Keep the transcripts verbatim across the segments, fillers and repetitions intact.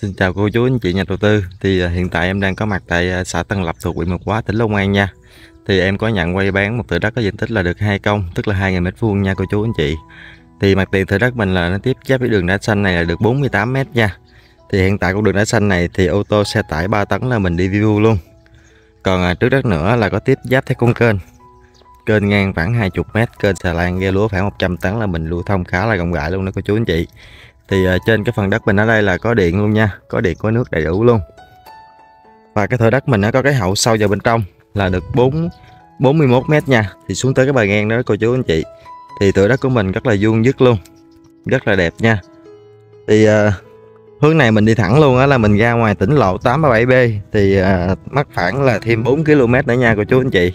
Xin chào cô chú anh chị nhà đầu tư. Thì à, hiện tại em đang có mặt tại à, xã Tân Lập thuộc huyện Mộc Hóa, tỉnh Long An nha. Thì em có nhận quay bán một thửa đất có diện tích là được hai công, tức là hai nghìn mét vuông nha cô chú anh chị. Thì mặt tiền thửa đất mình là nó tiếp giáp với đường đá xanh này là được bốn mươi tám mét nha. Thì hiện tại con đường đá xanh này thì ô tô xe tải ba tấn là mình đi view luôn. Còn à, trước đất nữa là có tiếp giáp theo con kênh. Kênh ngang khoảng hai mươi mét, kênh xà lan ghe lúa khoảng một trăm tấn là mình lưu thông khá là rộng rãi luôn đó cô chú anh chị. Thì uh, trên cái phần đất mình ở đây là có điện luôn nha, có điện có nước đầy đủ luôn. Và cái thửa đất mình nó có cái hậu sâu vào bên trong là được bốn bốn mươi mốt mét nha. Thì xuống tới cái bờ ngang đó cô chú anh chị. Thì thửa đất của mình rất là vuông vức luôn, rất là đẹp nha. Thì uh, hướng này mình đi thẳng luôn á, là mình ra ngoài tỉnh lộ tám ba bảy B. Thì uh, mắc khoảng là thêm bốn ki lô mét nữa nha cô chú anh chị.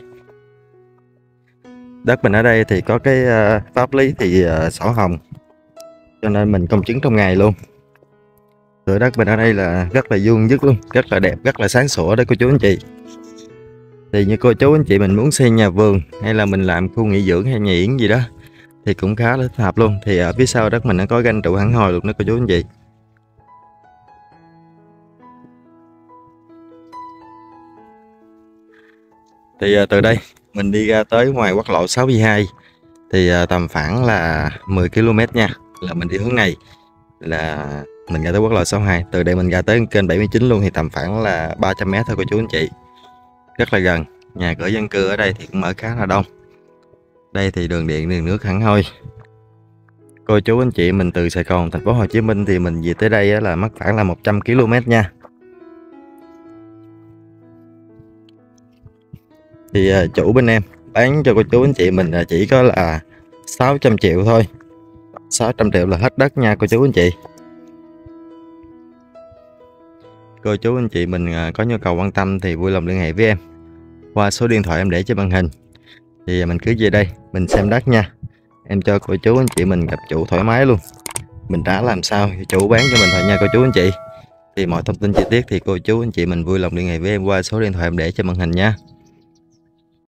Đất mình ở đây thì có cái uh, pháp lý thì uh, sổ hồng, cho nên mình công chứng trong ngày luôn. Thửa đất mình ở đây là rất là vuông vức luôn, rất là đẹp, rất là sáng sủa đấy cô chú anh chị. Thì như cô chú anh chị mình muốn xây nhà vườn hay là mình làm khu nghỉ dưỡng hay nhà yến gì đó thì cũng khá là thích hợp luôn. Thì ở phía sau đất mình nó có ganh trụ hẳn hồi luôn đó cô chú anh chị. Thì từ đây mình đi ra tới ngoài quốc lộ sáu mươi hai thì tầm khoảng là mười ki lô mét nha, là mình đi hướng này là mình ra tới quốc lộ sáu mươi hai. Từ đây mình ra tới kênh bảy mươi chín luôn thì tầm khoảng là ba trăm mét thôi cô chú anh chị, rất là gần. Nhà cửa dân cư ở đây thì cũng ở khá là đông. Đây thì đường điện đường nước hẳn hoi. Cô chú anh chị mình từ Sài Gòn thành phố Hồ Chí Minh thì mình về tới đây là mất khoảng là một trăm ki lô mét nha. Thì chủ bên em bán cho cô chú anh chị mình chỉ có là sáu trăm triệu thôi, sáu trăm triệu là hết đất nha cô chú anh chị. Cô chú anh chị mình có nhu cầu quan tâm thì vui lòng liên hệ với em qua số điện thoại em để trên màn hình. Thì mình cứ về đây mình xem đất nha, em cho cô chú anh chị mình gặp chủ thoải mái luôn. Mình đã làm sao thì chủ bán cho mình thôi nha cô chú anh chị. Thì mọi thông tin chi tiết thì cô chú anh chị mình vui lòng liên hệ với em qua số điện thoại em để trên màn hình nha.